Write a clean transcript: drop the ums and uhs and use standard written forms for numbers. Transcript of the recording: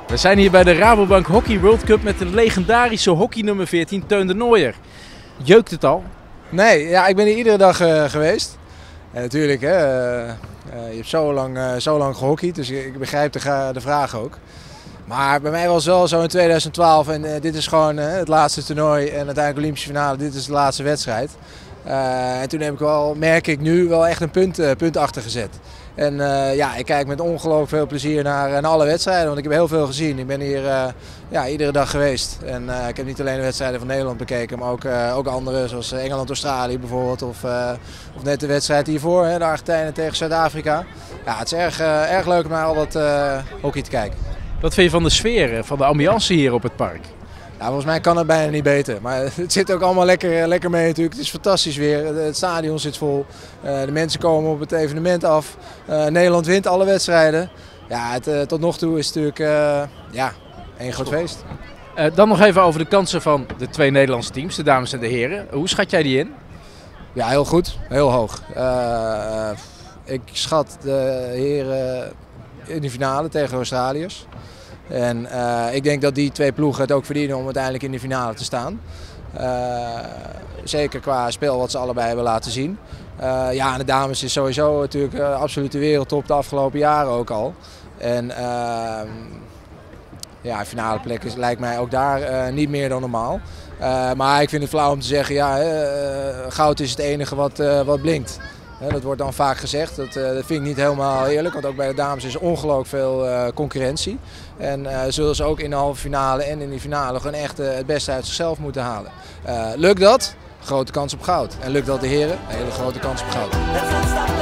We zijn hier bij de Rabobank Hockey World Cup met de legendarische hockey nummer 14, Teun de Nooijer. Jeukt het al? Nee, ja, ik ben hier iedere dag geweest. En natuurlijk, je hebt zo lang gehockeyd, dus ik begrijp de vraag ook. Maar bij mij was het wel zo in 2012 en dit is gewoon het laatste toernooi en uiteindelijk Olympische finale, dit is de laatste wedstrijd. En toen heb ik merk ik nu wel echt een punt achter gezet. En ik kijk met ongelooflijk veel plezier naar alle wedstrijden, want ik heb heel veel gezien. Ik ben hier iedere dag geweest. En ik heb niet alleen de wedstrijden van Nederland bekeken, maar ook andere, zoals Engeland-Australië bijvoorbeeld. Of net de wedstrijd hiervoor, de Argentijnen tegen Zuid-Afrika. Ja, het is erg leuk om naar al dat hockey te kijken. Wat vind je van de sfeer, van de ambiance hier op het park? Ja, volgens mij kan het bijna niet beter. Maar het zit ook allemaal lekker mee natuurlijk. Het is fantastisch weer. Het stadion zit vol. De mensen komen op het evenement af. Nederland wint alle wedstrijden. Ja, tot nog toe is het natuurlijk één groot feest. Dan nog even over de kansen van de twee Nederlandse teams, de dames en de heren. Hoe schat jij die in? Ja, heel goed. Heel hoog. Ik schat de heren in de finale tegen Australiërs. En ik denk dat die twee ploegen het ook verdienen om uiteindelijk in de finale te staan. Zeker qua spel wat ze allebei hebben laten zien. En de dames is sowieso natuurlijk absoluut de wereldtop de afgelopen jaren ook al. En finale plek lijkt mij ook daar niet meer dan normaal. Maar ik vind het flauw om te zeggen, goud is het enige wat blinkt. Dat wordt dan vaak gezegd, dat vind ik niet helemaal eerlijk, want ook bij de dames is ongelooflijk veel concurrentie. En zullen ze ook in de halve finale en in de finale gewoon echt het beste uit zichzelf moeten halen. Lukt dat? Grote kans op goud. En lukt dat de heren? Een hele grote kans op goud.